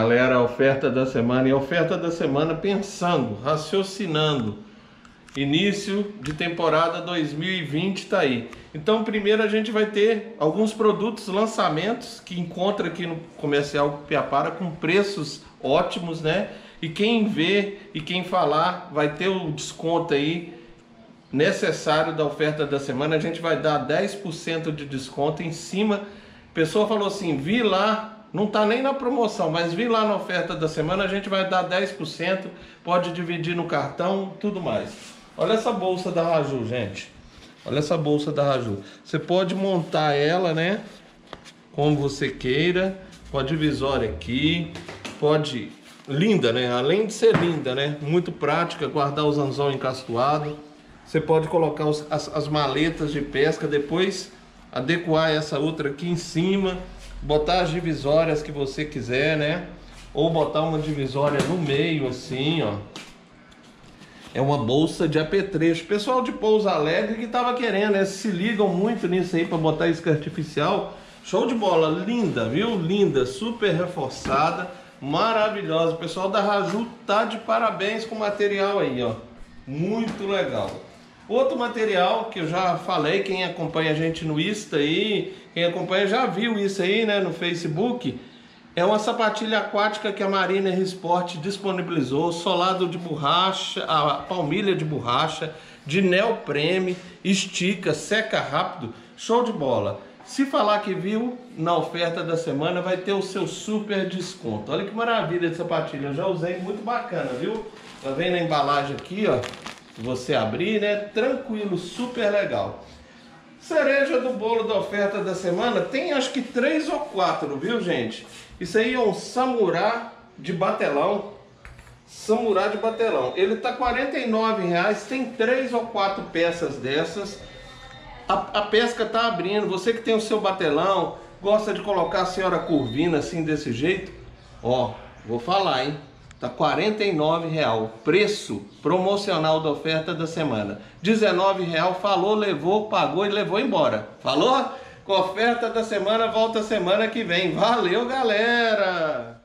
Galera, a oferta da semana, e a oferta da semana pensando, raciocinando. Início de temporada 2020 tá aí. Então primeiro a gente vai ter alguns produtos, lançamentos, que encontra aqui no Comercial Piapara com preços ótimos, né? E quem vê e quem falar vai ter o desconto aí necessário da oferta da semana. A gente vai dar 10% de desconto em cima. A pessoa falou assim, vi lá, não tá nem na promoção, mas vi lá na oferta da semana, a gente vai dar 10%, pode dividir no cartão, tudo mais. Olha essa bolsa da Raju, gente. Olha essa bolsa da Raju. Você pode montar ela, né? Como você queira. Pode divisória aqui. Pode... Linda, né? Além de ser linda, né? Muito prática, guardar os anzol encastoado. Você pode colocar as maletas de pesca, depois adequar essa outra aqui em cima. Botar as divisórias que você quiser, né? Ou botar uma divisória no meio, assim, ó. É uma bolsa de apetrecho. Pessoal de Pouso Alegre que tava querendo, né? Se ligam muito nisso aí para botar isca artificial. Show de bola, linda, viu? Linda, super reforçada, maravilhosa. O pessoal da Raju tá de parabéns com o material aí, ó. Muito legal. Outro material que eu já falei, quem acompanha a gente no Insta aí, quem acompanha já viu isso aí, né, no Facebook. É uma sapatilha aquática que a Mariner Sport disponibilizou, solado de borracha, a palmilha de borracha, de neoprene, estica, seca rápido, show de bola. Se falar que viu, na oferta da semana vai ter o seu super desconto. Olha que maravilha de sapatilha, eu já usei, muito bacana, viu? Tá vendo a embalagem aqui, ó, você abrir, né, tranquilo, super legal. Cereja do bolo da oferta da semana, tem acho que 3 ou 4, viu gente? Isso aí é um Samurá de batelão. Samurá de batelão. Ele tá R$49, tem 3 ou 4 peças dessas. A pesca tá abrindo. Você que tem o seu batelão, gosta de colocar a senhora curvina assim desse jeito, ó, vou falar, hein? Tá R$49, preço promocional da oferta da semana. R$19, falou, levou, pagou e levou embora. Falou? Com a oferta da semana, volta semana que vem. Valeu, galera!